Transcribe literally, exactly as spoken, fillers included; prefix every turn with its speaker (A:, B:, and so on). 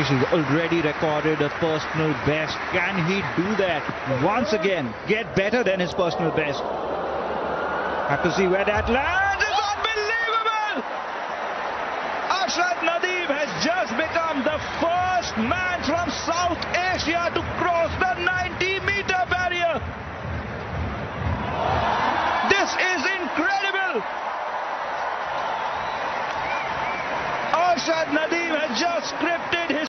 A: He's already recorded a personal best. Can he do that once again? Get better than his personal best. Have to see where that lands. It's unbelievable! Ashraf Nadeem has just become the first man from South Asia to cross